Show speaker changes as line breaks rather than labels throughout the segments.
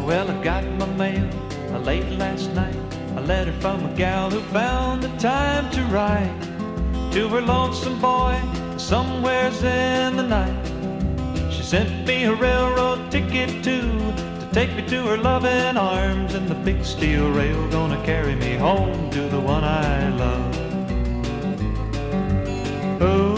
Well, I got my mail late last night, a letter from a gal who found the time to write to her lonesome boy somewheres in the night. She sent me a railroad ticket too, to take me to her loving arms, and the big steel rail gonna carry me home to the one I love. Oh,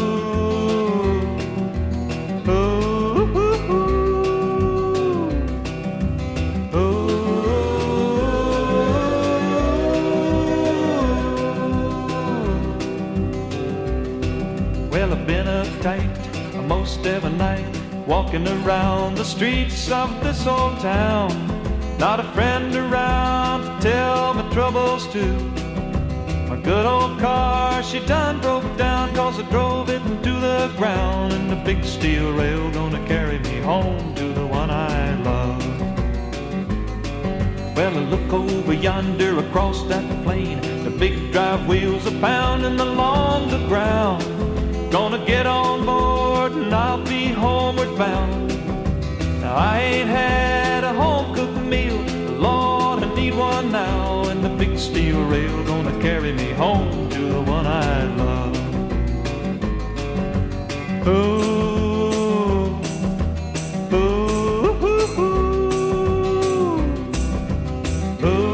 well, I've been uptight most every night, walking around the streets of this old town. Not a friend around to tell my troubles to. My good old car, she done broke down, 'cause I drove it into the ground, and the big steel rail gonna carry me home to the one I love. Well, I look over yonder across that plain, the big drive wheels are pounding along the ground. Gonna get on board and I'll be homeward bound. Now I ain't had a home-cooked meal, Lord, I need one now, and the big steel rail gonna carry me home to the one I love. Ooh, ooh, ooh, ooh, ooh.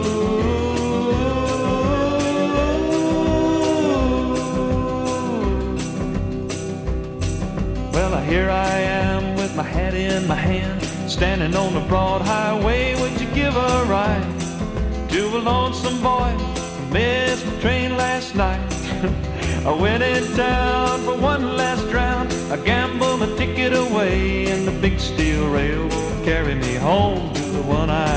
Well, here I am with my hat in my hand, standing on the broad highway. Would you give a ride to a lonesome boy who missed the train last night? I went in town for one last round, I gambled my ticket away, and the big steel rail will carry me home to the one I